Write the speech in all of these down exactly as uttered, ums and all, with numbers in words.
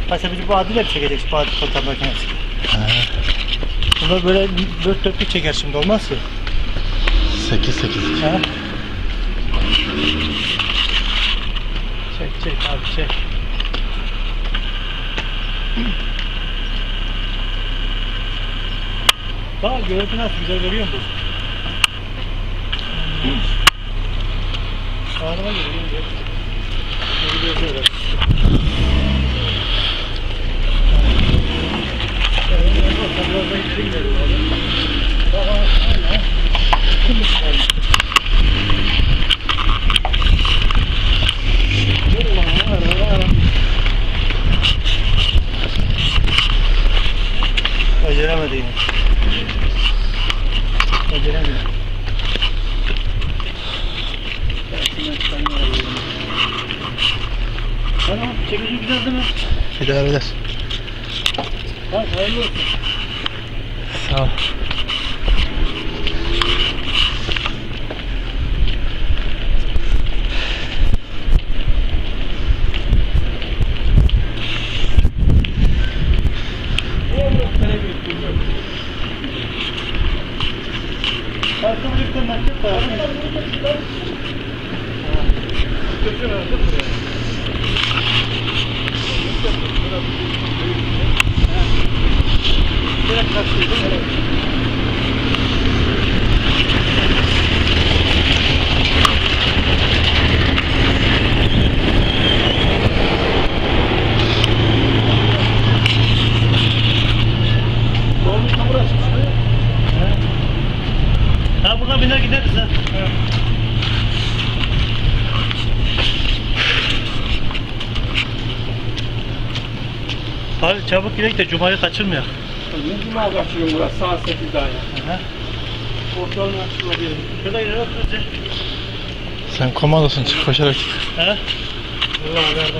Mesela biz bu adıyla bir çekeceksin, bu adi fotoğraf makinesi. Bunlar böyle dört dörtlük çeker şimdi, olmaz ki. sekiz sekiz. Ha? Çek çek abi çek. Bak görüntü nasıl güzel görüyor musun? Ağrıma geliyor. Geliyor böyle. Beceremedi yine. Beceremiyor. Tamam, çekici güzel değil mi? İdare eder. Tamam, hayırlı olsun. Sağ ol. Farklı bir ürün market var. Direkt karşıydı. Ha buna biner gideriz ha. Evet. Abi çabuk gidelim de Cuma'yı kaçırmıyor. Ne Cuma kaçırıyorum burası saat sekizde ya. Hı. Ortalığını açılabilirim. Şurada ileri oturacak. Sen komandosun, çık koşarak. He? Vallahi nerede?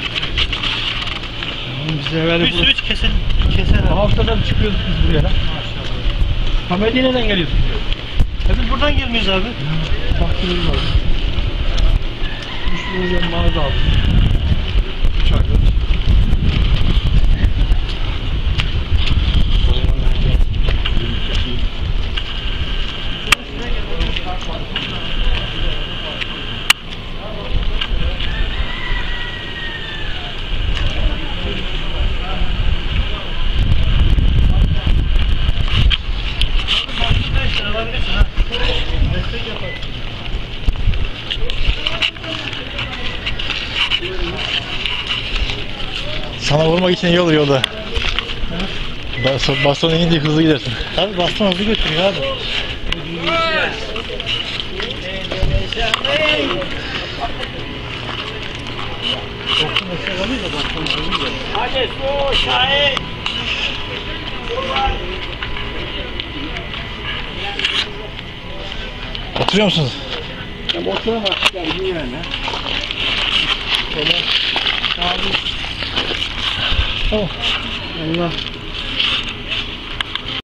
Biz evvel Bir sürü kesin keser. haftada bir çıkıyorduk biz buraya lan. Maşallah. Ha Medine'den geliyorsun. E biz buradan gelmiyoruz abi. Taksimiz var. Üç milyon mağaza aldım. Üç ayda. Sana vurmak için iyi olur yolda. Baston, baston inince hızlı gidersin. Tabii baston hızlı götürüyor abi. Doksun meşe kalıyor da baston hızlı gidiyor. Hadi su Şahin. Oturuyor musunuz? Ya motora baktılar bir yerine. Şöyle. Abi. Oh. Allah.